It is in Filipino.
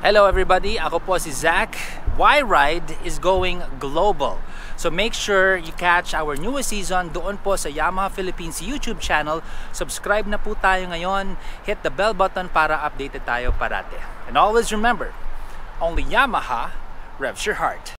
Hello everybody, ako po si Zach. Y-Ride is going global. So make sure you catch our newest season doon po sa Yamaha Philippines YouTube channel. Subscribe na po tayo ngayon. Hit the bell button para updated tayo parate. And always remember, only Yamaha revs your heart.